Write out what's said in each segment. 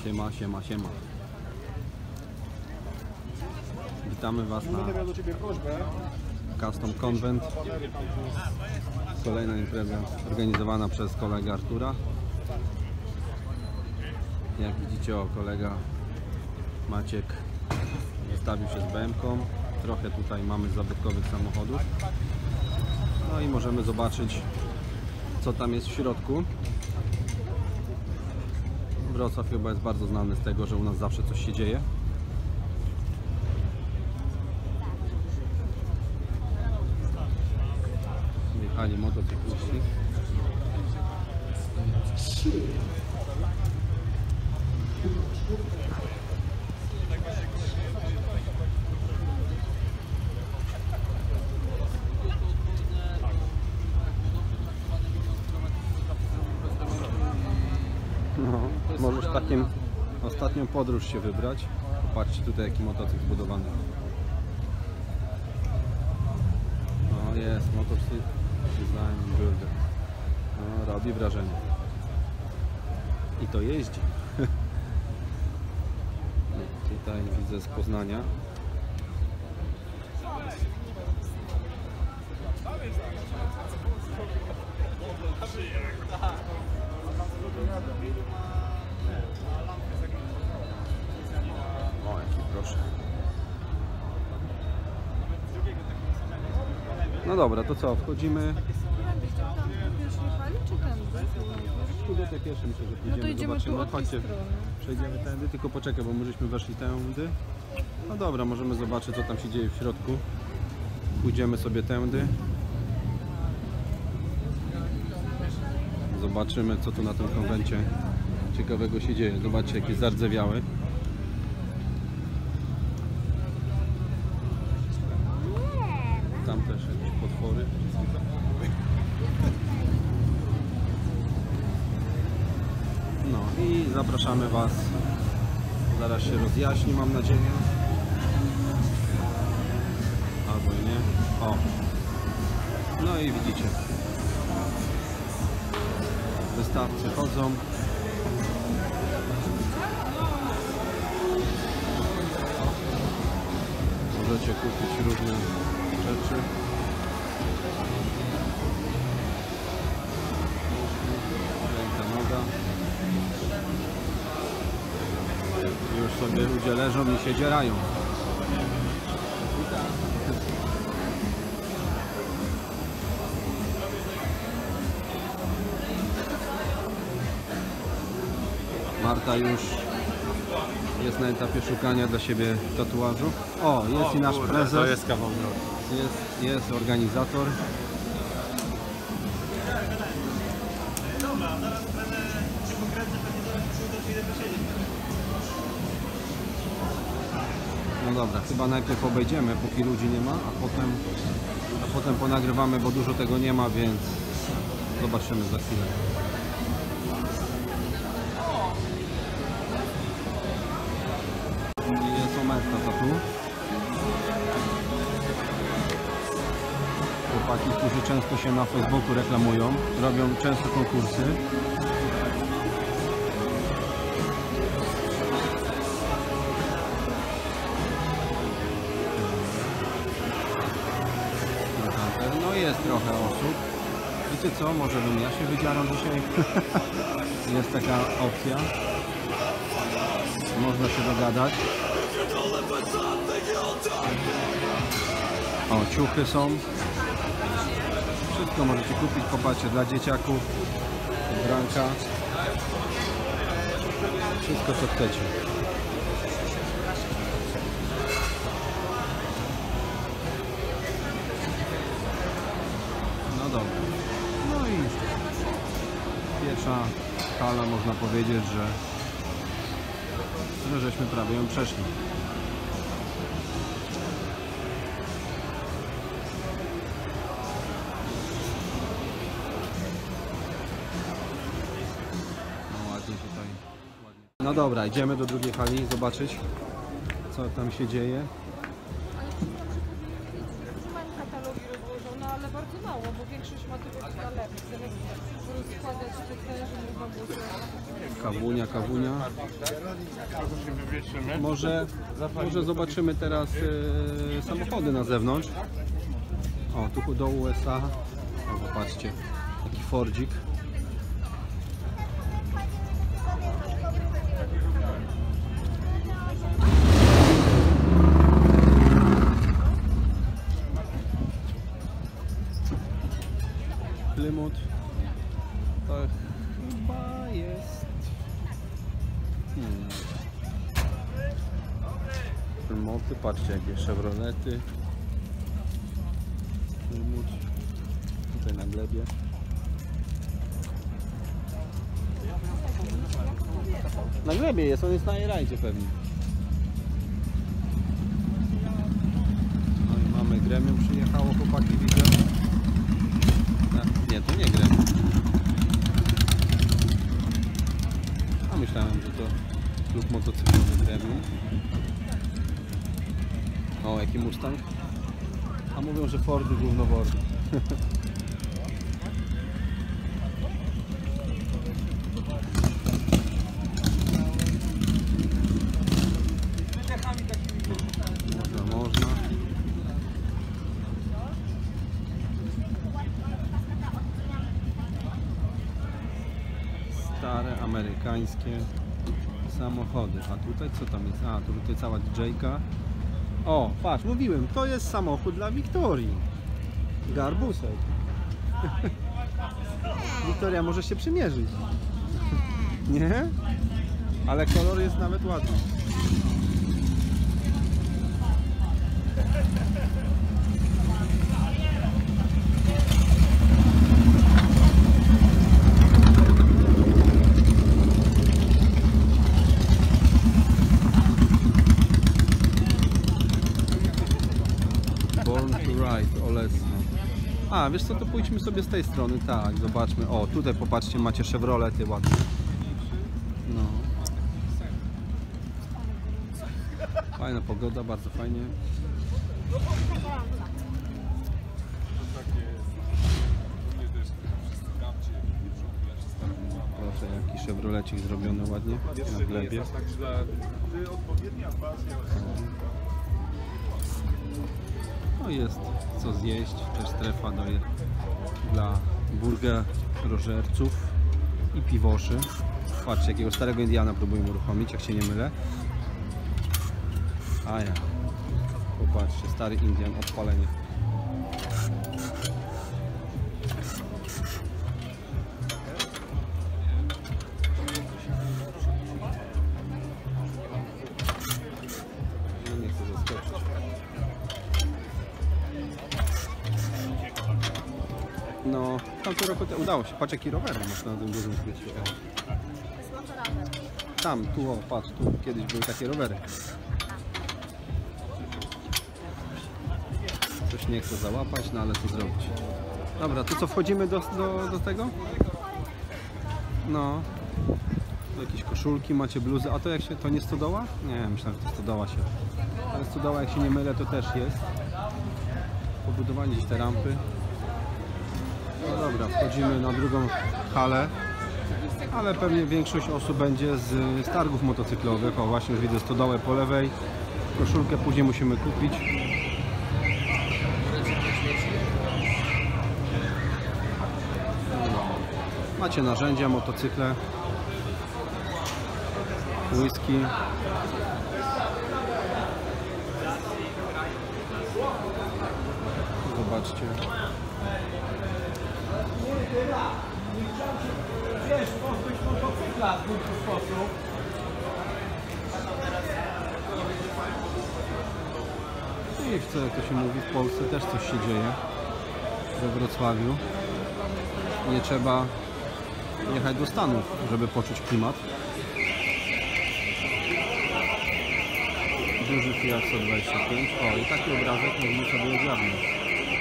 Siema, siema, siema. Witamy Was na Custom Convent. Kolejna impreza organizowana przez kolegę Artura. Jak widzicie, kolega Maciek zostawił się z BM-ką. Trochę tutaj mamy zabytkowych samochodów. No i możemy zobaczyć, co tam jest w środku. Wrocław chyba jest bardzo znany z tego, że u nas zawsze coś się dzieje. Wjechali motocykliści. No, możesz takim ostatnią podróż się wybrać. Popatrzcie tutaj, jaki motocykl zbudowany. No jest, motocykl design builder. No, robi wrażenie. I to jeździ. Tutaj widzę z Poznania. O, jaki proszę. No dobra, to co? Wchodzimy. Tu do tej pierwszej myślę, że pójdziemy, no to idziemy zobaczymy. tu od tej Chodźcie, strony. przejdziemy tędy, tylko poczekaj, bo my żeśmy weszli tędy. No dobra, możemy zobaczyć, co tam się dzieje w środku. Pójdziemy sobie tędy. Zobaczymy, co tu na tym konwencie ciekawego się dzieje. Zobaczcie, jakie zardzewiały. Tam też jakieś potwory. No i zapraszamy Was. Zaraz się rozjaśni, mam nadzieję. Albo nie. O. No i widzicie. Wystawcy chodzą. Możecie kupić różne rzeczy. Ręka, noga. Już sobie ludzie leżą i się dzierają. Marta już jest na etapie szukania dla siebie tatuażu. O, jest i nasz prezes. To jest kawał. Jest organizator. No dobra, chyba najpierw obejdziemy, póki ludzi nie ma, a potem ponagrywamy, bo dużo tego nie ma, więc zobaczymy za chwilę. Jest Omerta tatu. Chłopaki, którzy często się na Facebooku reklamują, robią często konkursy. No jest trochę osób. Wiecie co, może bym ja się wydzierał dzisiaj? Jest taka opcja. Można się dogadać. O, ciuchy są. Wszystko możecie kupić, popatrzcie, dla dzieciaków, ubranka. Wszystko, co chcecie. No dobra. No i pierwsza hala, można powiedzieć, że żeśmy prawie ją przeszli. No ładnie tutaj. Ładnie. No dobra, idziemy do drugiej hali zobaczyć, co tam się dzieje. Mają katalogi rozłożone, ale bardzo mało, bo większość ma tylko Kawunia. Może zobaczymy teraz samochody na zewnątrz. O, tu do USA. O, popatrzcie, taki Fordzik. Plymouth to chyba jest Plymouth'y, patrzcie jakie Chevrolety. Plymouth tutaj na glebie. Na glebie jest, on jest na rajdzie pewnie. No i mamy gremium, przyjechało, chłopaki, widzę. Nie, to nie gremium. A myślałem, że to klub motocyklowy gremium. O, jaki Mustang. A mówią, że Fordy głównowordy. Można. Stare amerykańskie samochody. A tutaj co tam jest? A, tutaj cała DJ-ka. O, patrz, mówiłem, to jest samochód dla Wiktorii. Garbusek. Wiktoria może się przymierzyć. Nie? Ale kolor jest nawet ładny. Born to Ride, Olesno. A, wiesz co, to pójdźmy sobie z tej strony, tak, zobaczmy. O, tutaj popatrzcie, macie Chevrolety ładne. No. Fajna pogoda, bardzo fajnie. Proszę, jaki Chevrolecik zrobiony ładnie na glebie. No jest co zjeść, też strefa dla burgerożerców i piwoszy. Patrzcie, jakiego starego Indiana próbuję uruchomić, jak się nie mylę. A ja, popatrzcie, stary Indian, odpalenie. No nie chcę zaskoczyć. No, w tamtym roku udało się. Patrz jaki rower masz na tym dużym świecie. Tam, tu, o, patrz, tu kiedyś były takie rowery. Coś nie chcę załapać, no ale co zrobić. Dobra, to co, wchodzimy do tego? No. Tu jakieś koszulki, macie bluzy. A to jak się, to nie stodoła? Nie, myślałem, że to stodoła się. Ale stodoła, jak się nie mylę, to też jest. Pobudowali gdzieś te rampy. No dobra, wchodzimy na drugą halę. Ale pewnie większość osób będzie z targów motocyklowych. O, właśnie już widzę stodołę po lewej. Koszulkę później musimy kupić. Macie narzędzia, motocykle, whisky. Zobaczcie. Wiesz, pozbyć motocykla w ten sposób. I w co, jak to się mówi, w Polsce też coś się dzieje. We Wrocławiu. Nie trzeba jechać do Stanów, żeby poczuć klimat. Duży Fiat 125. O, i taki obrazek możemy sobie ogarnąć.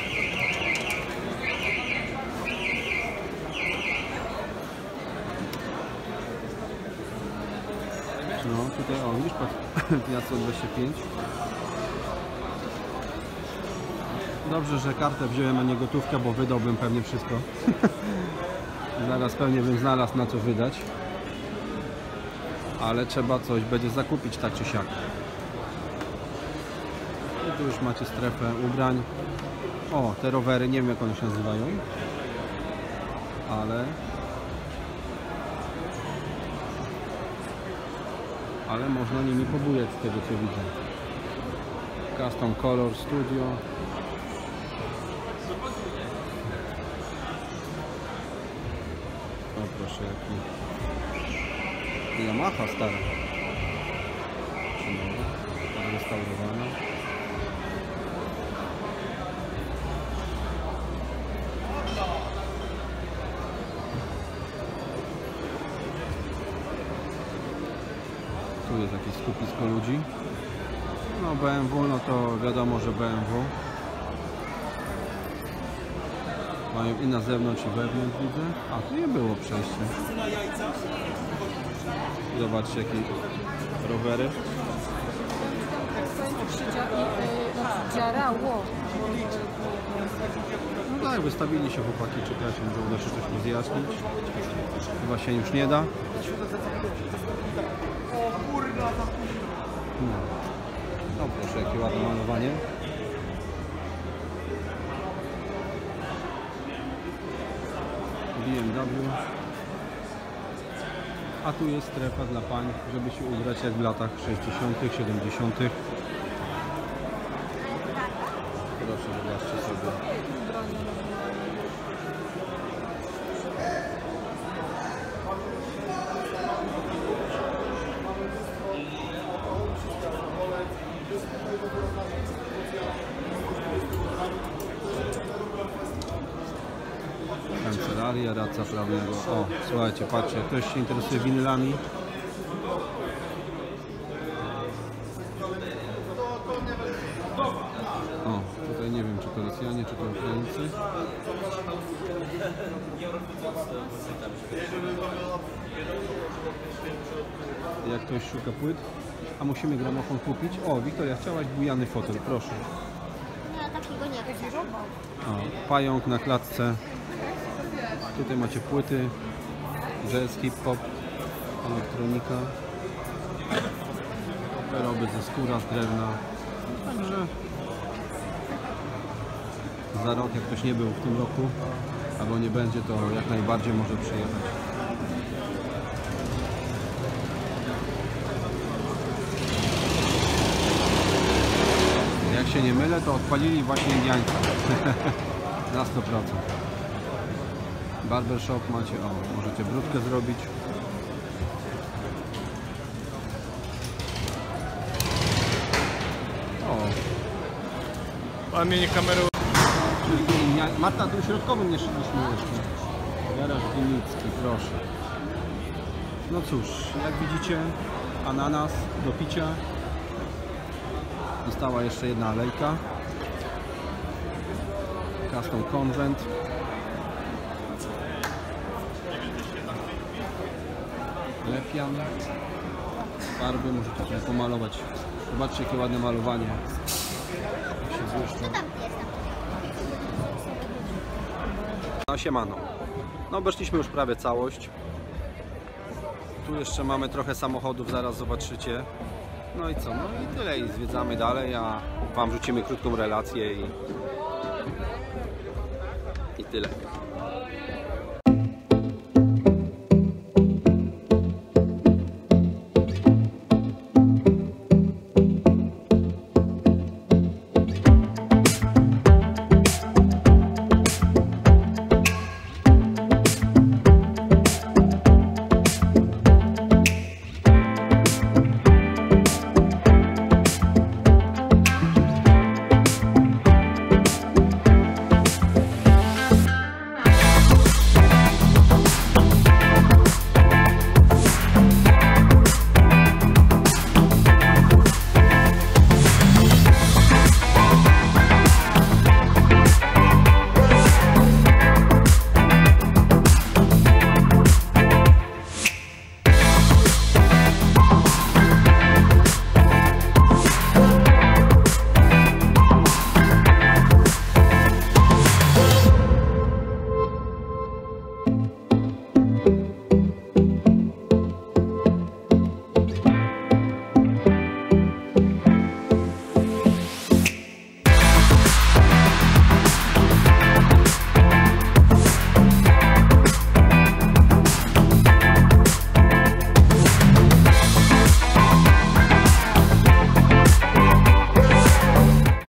No, tutaj, o, widzisz, Fiat 125. Dobrze, że kartę wziąłem, a nie gotówkę, bo wydałbym pewnie wszystko. Zaraz pewnie bym znalazł na co wydać. Ale trzeba coś będzie zakupić tak czy siak. I tu już macie strefę ubrań. O, te rowery, nie wiem jak one się nazywają. Ale można nimi pobujać z tego co widzę. Custom Color Studio. O proszę, jaki Yamaha stara. Odrestaurowana. Tu jest jakieś skupisko ludzi. No BMW, no to wiadomo, że BMW. Mają i na zewnątrz, i wewnątrz widzę. A tu nie było przejścia. Zobaczcie jakie rowery. No tak, wystawili się chłopaki, czekajcie, może uda się coś rozjaśnić. Chyba się już nie da. No proszę, jakie ładne malowanie. BMW. A tu jest strefa dla pań, żeby się ubrać jak w latach 60., 70. Proszę, zobaczcie sobie. Kancelaria, radca prawnego. O, słuchajcie, patrzcie, ktoś się interesuje winylami. O, tutaj nie wiem, czy to Rosjanie, czy to Ukraińcy. Jak ktoś szuka płyt, a musimy gramofon kupić. O, Wiktoria, chciałaś bujany fotel, proszę. No, takiego nie chcę. O, pająk na klatce. Tutaj macie płyty, jazz, hip-hop, elektronika, wyroby ze skóra, z drewna. Także za rok, jak ktoś nie był w tym roku, albo nie będzie, to jak najbardziej może przyjechać. Jak się nie mylę, to odpalili właśnie Indiańca. Na 100%. Barbershop macie, o, możecie brudkę zrobić. O. Pan mnie nie kameruje. Marta, tu środkowym nie szliśmy jeszcze. Garaż Winicki, proszę. No cóż, jak widzicie, ananas do picia. Została jeszcze jedna alejka. Custom Convent. Lepian. Farby możecie tutaj pomalować. Zobaczcie jakie ładne malowanie. Się złuszcza. No siemano. No obeszliśmy już prawie całość. Tu jeszcze mamy trochę samochodów, zaraz zobaczycie. No i co? No i tyle. I zwiedzamy dalej, a Wam rzucimy krótką relację i tyle.